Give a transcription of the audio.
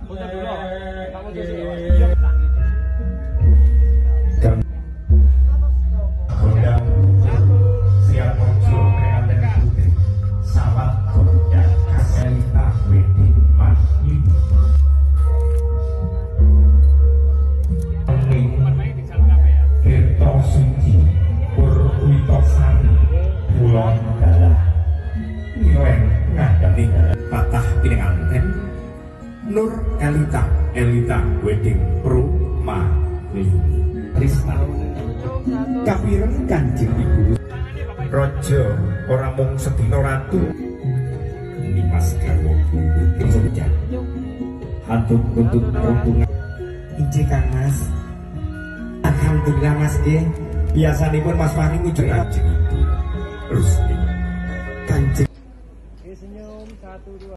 patah pinanganten Nur Elita Wedding Prumani Trisna kapireng Kanjeng Ibu Raja ora mung sedina ratu Nimas garwa buntut sejan hatur buntut peruntungan inci Kang Mas. Alhamdulillah Mas nggih biasanipun Mas Fahri ngujeng Kanjeng Ibu terus Kanjeng senyum 1 2